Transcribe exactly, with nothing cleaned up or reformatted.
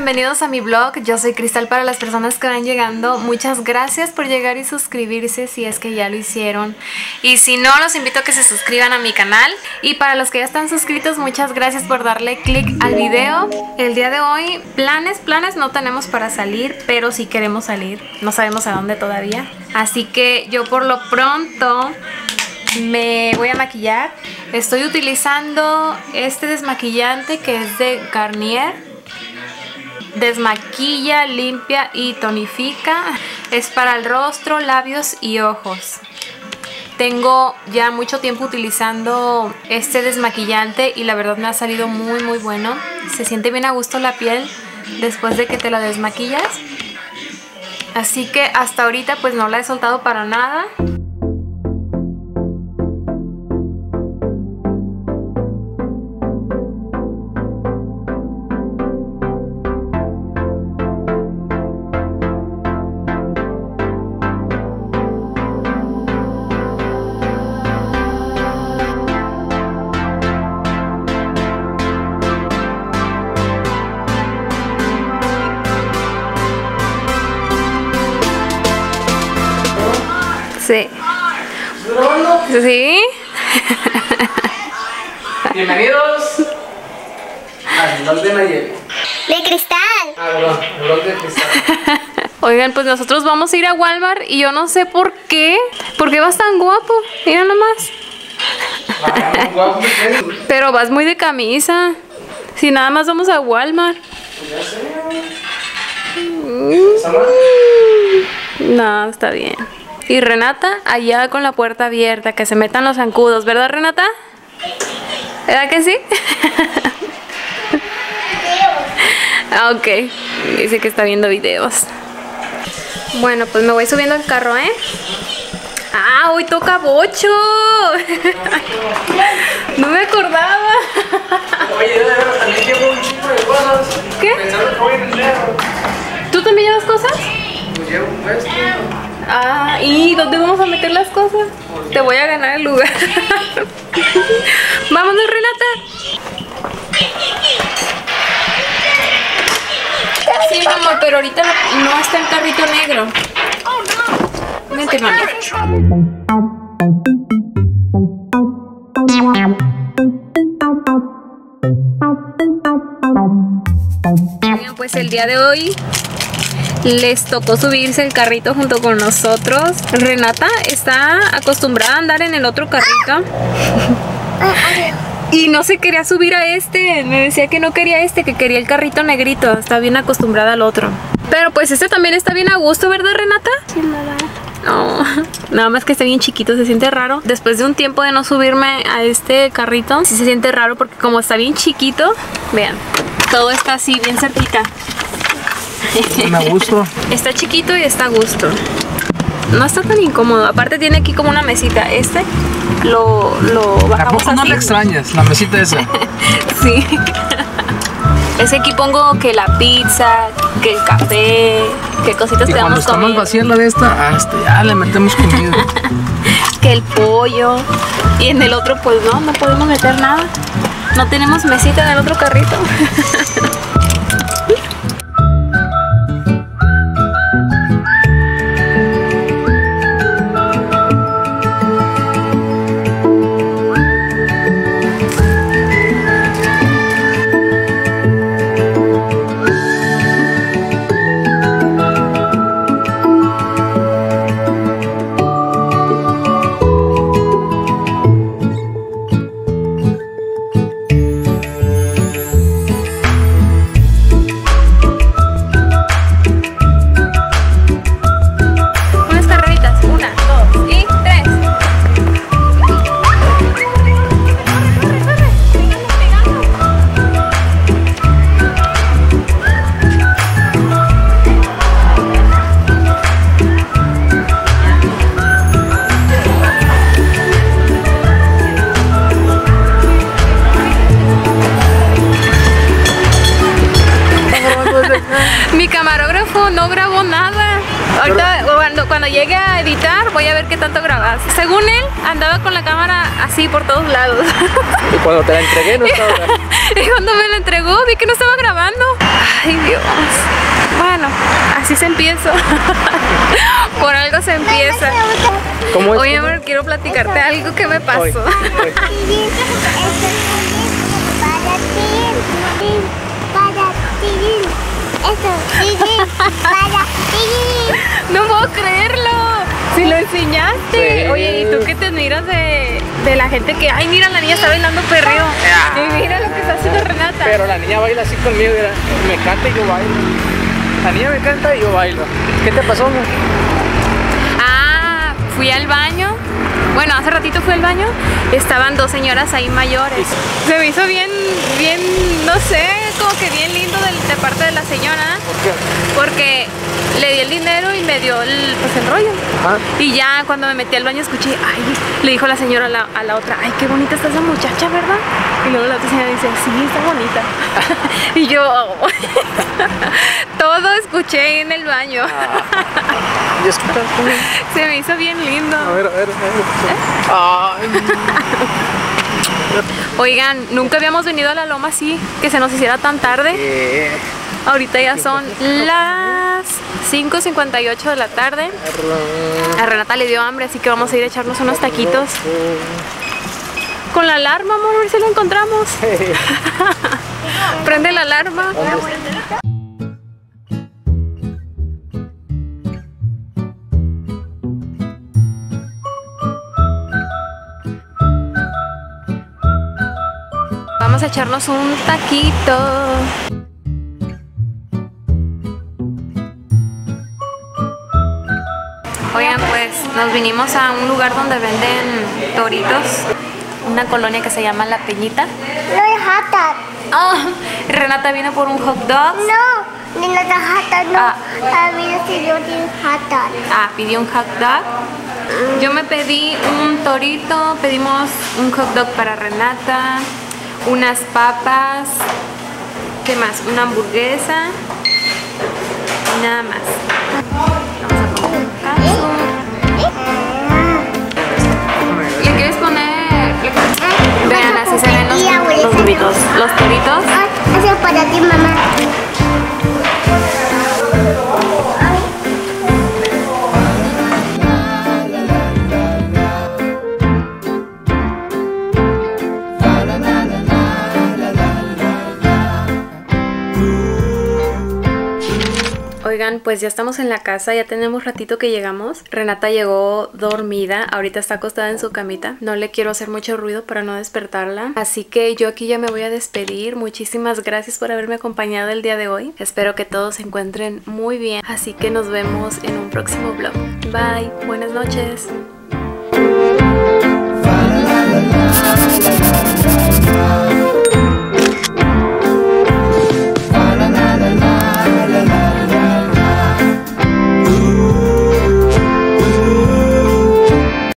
bienvenidos a mi blog. Yo soy Cristal. Para las personas que van llegando, muchas gracias por llegar y suscribirse si es que ya lo hicieron. Y si no, los invito a que se suscriban a mi canal. Y para los que ya están suscritos, muchas gracias por darle click al video. El día de hoy, planes, planes no tenemos para salir, pero sí queremos salir. No sabemos a dónde todavía. Así que yo por lo pronto me voy a maquillar. Estoy utilizando este desmaquillante que es de Garnier. Desmaquilla, limpia y tonifica. Es para el rostro, labios y ojos. Tengo ya mucho tiempo utilizando este desmaquillante y la verdad me ha salido muy muy bueno. Se siente bien a gusto la piel después de que te la desmaquillas. Así que hasta ahorita pues no la he soltado para nada. Sí. ¿Sí? Bienvenidos al blog de Nayeli. De Cristal. Ah, perdón, el blog de Cristal. Oigan, pues nosotros vamos a ir a Walmart y yo no sé por qué. ¿Por qué vas tan guapo? Mira nomás. Ah, guapo, ¿qué? Pero vas muy de camisa. Si nada más vamos a Walmart. Pues ya sé. Mm. ¿Está mal? No, está bien. Y Renata allá con la puerta abierta, que se metan los zancudos, ¿verdad, Renata? ¿Verdad que sí? Ah, ok. Dice que está viendo videos. Bueno, pues me voy subiendo al carro, ¿eh? ¡Ah, hoy toca bocho! No me acordaba. Oye, de verdad, también llevo un chingo de cosas. ¿Qué? Pensando que voy a vender. ¿Tú también llevas cosas? Pues llevo un puesto. Ah, ¿y dónde vamos a meter las cosas? Te voy a ganar el lugar. Vámonos, Renata. Sí, mi amor, pero ahorita no está el carrito negro. Vente, mami. Bien, pues el día de hoy les tocó subirse el carrito junto con nosotros. Renata está acostumbrada a andar en el otro carrito y no se quería subir a este. Me decía que no quería este, que quería el carrito negrito. Está bien acostumbrada al otro. Pero pues este también está bien a gusto, ¿verdad, Renata? Sí, mamá. No, nada más que está bien chiquito, se siente raro. Después de un tiempo de no subirme a este carrito, sí se siente raro porque como está bien chiquito, vean, todo está así bien cerquita. Me gusto. Está chiquito y está a gusto. No está tan incómodo. Aparte tiene aquí como una mesita. Este lo, lo ¿A bajamos poco no así. le extrañas la mesita esa? Sí. Ese aquí pongo que la pizza, que el café, que cositas Y que cuando vamos a estamos comer. vacía la de esta, ah, este, ya le metemos comida. Que el pollo. Y en el otro pues no, no podemos meter nada. No tenemos mesita en el otro carrito. Mi camarógrafo no grabó nada. Ahorita, Cuando, cuando llegue a editar voy a ver qué tanto grabas. Según él, andaba con la cámara así por todos lados. Y cuando te la entregué no estaba grabando. Y cuando me la entregó vi que no estaba grabando. Ay, Dios. Bueno, así se empieza. Por algo se empieza. ¿Cómo es? Oye, amor, quiero platicarte algo que me pasó. Oye, oye. No puedo creerlo. Si lo enseñaste. Sí. Oye, ¿y tú qué te miras de, de la gente que, ay, mira, la niña está bailando perreo? Y mira lo que está haciendo Renata. Pero la niña baila así conmigo, mira, me canta y yo bailo. La niña me canta y yo bailo. ¿Qué te pasó, amor? Ah, fui al baño. Bueno, hace ratito fui al baño. Estaban dos señoras ahí mayores. Se me hizo bien, bien, no sé, como que bien lindo de, de parte de la señora. ¿Por qué? Porque le di el dinero y me dio el, pues, el rollo. Ajá. Y ya cuando me metí al baño escuché, ay, le dijo la señora a la, a la otra, ay, qué bonita está esa muchacha, ¿verdad? Y luego la otra señora dice, sí, está bonita. Y yo, oh. Todo escuché en el baño. ¿Y escuchas? Se me hizo bien lindo. A ver, a ver, a ver. Ay. Oigan, nunca habíamos venido a la loma así, que se nos hiciera tan tarde. Eh, Ahorita ya son las cinco cincuenta y ocho de la tarde. A Renata le dio hambre, así que vamos a ir a echarnos unos taquitos. Con la alarma, amor, a ver si la encontramos. Prende la alarma. Vamos a echarnos un taquito. Oigan, pues nos vinimos a un lugar donde venden toritos, una colonia que se llama La Peñita. No es hot dog. Oh, Renata vino por un hot dog. No, ni no es hot dog, no. Ah. A mí no se dio un hot dog. Ah, pidió un hot dog. Yo me pedí un torito, pedimos un hot dog para Renata, unas papas, ¿qué más? Una hamburguesa y nada más. Vamos a comer un caso. ¿Le quieres poner? Vean, así se ven los, los toritos. Los toritos. Ah, eso es para ti, mamá. Oigan, pues ya estamos en la casa, ya tenemos ratito que llegamos. Renata llegó dormida, ahorita está acostada en su camita. No le quiero hacer mucho ruido para no despertarla. Así que yo aquí ya me voy a despedir. Muchísimas gracias por haberme acompañado el día de hoy. Espero que todos se encuentren muy bien. Así que nos vemos en un próximo vlog. Bye, buenas noches.